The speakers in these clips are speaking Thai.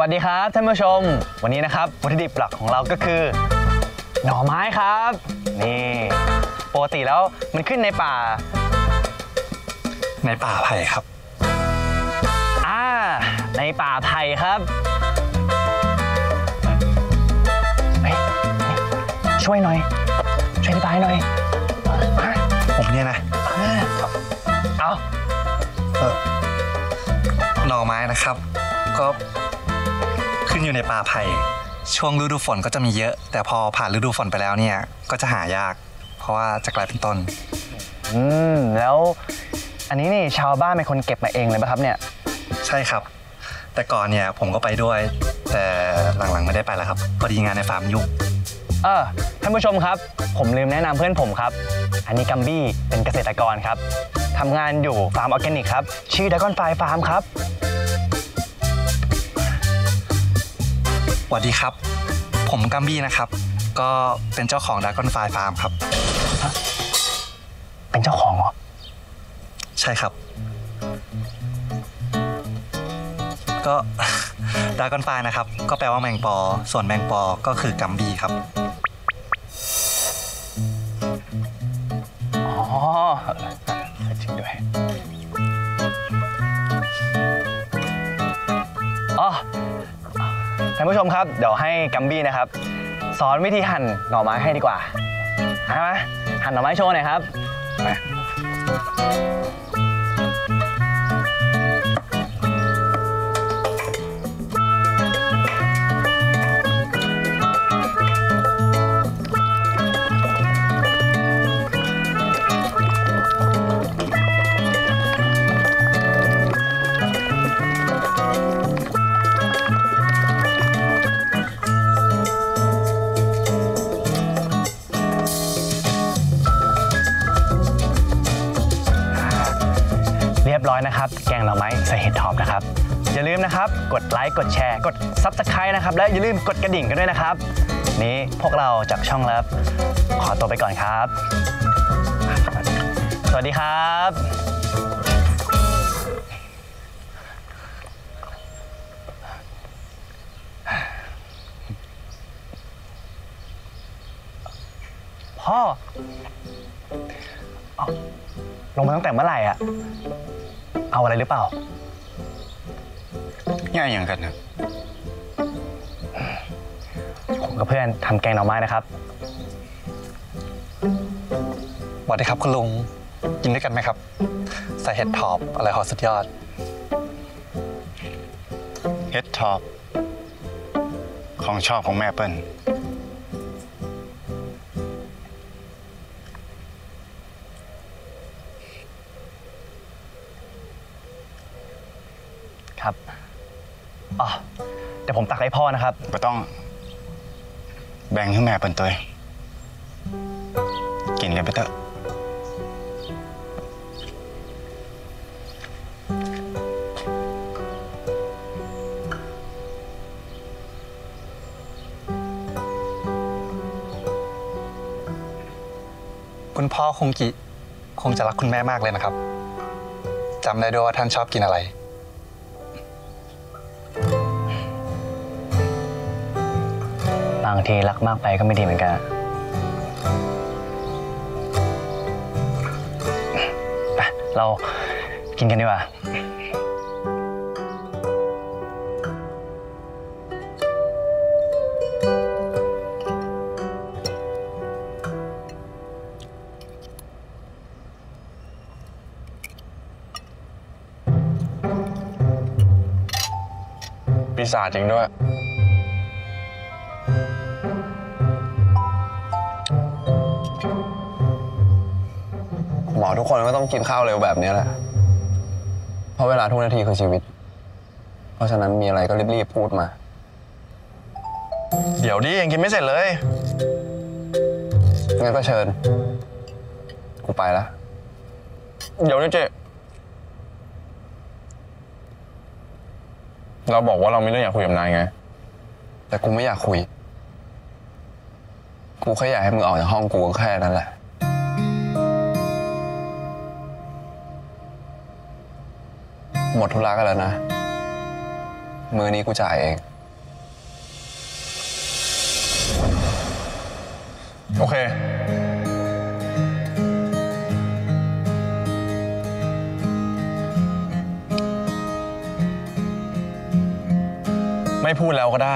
วัสดีครับท่านผู้ชมวันนี้นะครับวัตถุดิบหลักของเราก็คือหน่อไม้ครับนี่ปกติแล้วมันขึ้นในป่าไผ่ครับในป่าไผ่ครับช่วยหน่อยช่วยอธิบายหน่อยผมเนี่ยนะเอาหน่อไม้นะครับก็ขึ้นอยู่ในป่าไผ่ช่วงฤดูฝนก็จะมีเยอะแต่พอผ่านฤดูฝนไปแล้วเนี่ยก็จะหายากเพราะว่าจะกลายเป็นต้นแล้วอันนี้นี่ชาวบ้านเป็นคนเก็บมาเองเลยป่ะครับเนี่ยใช่ครับแต่ก่อนเนี่ยผมก็ไปด้วยแต่หลังๆไม่ได้ไปแล้วครับพอดีงานในฟาร์มยุ่งท่านผู้ชมครับผมลืมแนะนำเพื่อนผมครับอันนี้กัมบี้เป็นเกษตรกรครับทำงานอยู่ฟาร์มออร์แกนิกครับชื่อ Dragon Fly Farm ครับสวัสดีครับผมกัมบี้นะครับก็เป็นเจ้าของ Dragon Fly Farm ครับเป็นเจ้าของเหรอใช่ครับก็ Dragon Fly นะครับก็แปลว่าแมงปอส่วนแมงปอก็คือกัมบี้ครับจริงด้วยท่านผู้ชมครับเดี๋ยวให้กัมบี้นะครับสอนวิธีหั่นหน่อไม้ให้ดีกว่าหั่นหน่อไม้โชว์หน่อยครับเรียบร้อยนะครับแกงหน่อไม้ใส่เห็ดถอบนะครับอย่าลืมนะครับกดไลค์กดแชร์กด Subscribe นะครับและอย่าลืมกดกระดิ่งกันด้วยนะครับนี้พวกเราจากช่องเลิฟขอตัวไปก่อนครับสวัสดีครับพ่อลงมาตั้งแต่เมื่อไหร่อะเอาอะไรหรือเปล่าง่ายอย่างกันนะผมกับเพื่อนทำแกงหน่อไม้นะครับสวัสดีครับคุณลุงกินด้วยกันไหมครับใส่เห็ดถอบอะไรหอสุดยอดเห็ดถอบของชอบของแม่เปิ้ลครับเดี๋ยวผมตักให้พ่อนะครับก็ต้องแบ่งให้แม่เปิ้ลตัวกินเลยไปเถอะคุณพ่อคงจะรักคุณแม่มากเลยนะครับจำได้ด้วยว่าท่านชอบกินอะไรบางทีรักมากไปก็ไม่ดีเหมือนกันไปเรากินกันดีกว่าปีศาจจริงด้วยหมอทุกคนก็ต้องกินข้าวเร็วแบบนี้แหละเพราะเวลาทุกนาทีคือชีวิตเพราะฉะนั้นมีอะไรก็รีบๆพูดมาเดี๋ยวดิยังกินไม่เสร็จเลยงั้นก็เชิญกูไปแล้วเดี๋ยวนี่เจ๊เราบอกว่าเราไม่เรื่องอยากคุยกับนายไงแต่กูไม่อยากคุยกูแค่อยากให้มึงออกจากห้องกูแค่นั้นแหละ หมดธุระกันแล้วนะมื้อนี้กูจ่ายเองเค ไม่พูดแล้วก็ได้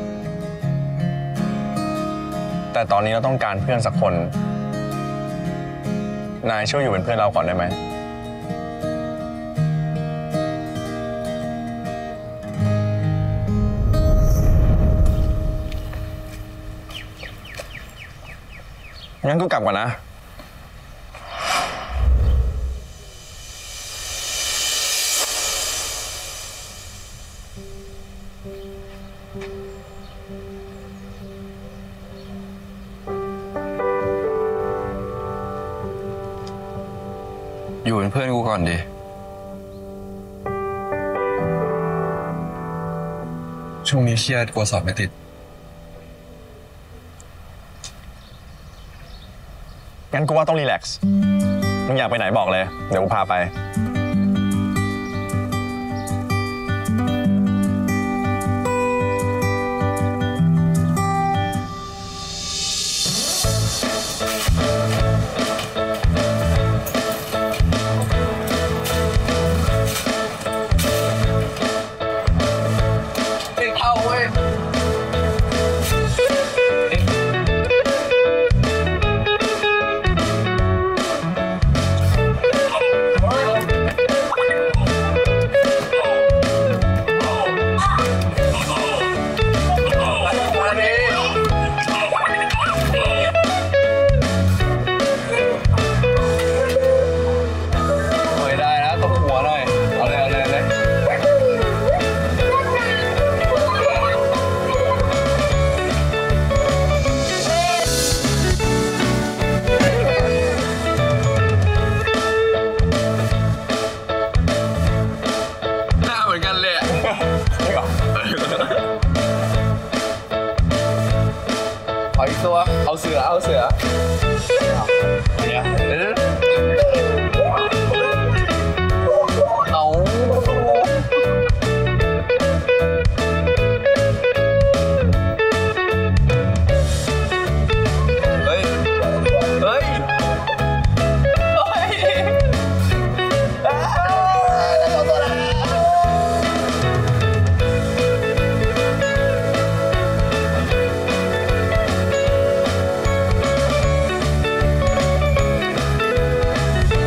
แต่ตอนนี้เราต้องการเพื่อนสักคน นายช่วยอยู่เป็นเพื่อนเราก่อนได้ไหม งั้นกูกลับก่อนนะอยู่เป็นเพื่อนกูก่อนดิ ช่วงนี้เครียดกลัวสอบไม่ติดงั้นกูว่าต้องรีแลกซ์ มึงอยากไปไหนบอกเลย เดี๋ยวกูพาไปเอาอีกตัว เอาเสือ เอาเสือเอาเฮ้ย เฮ้ยเ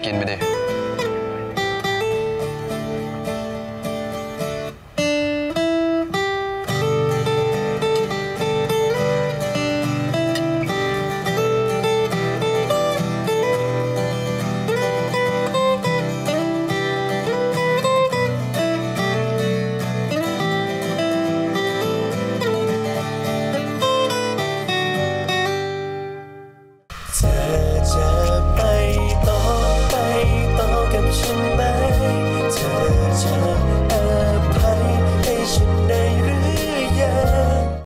กินไปดิเธอจะ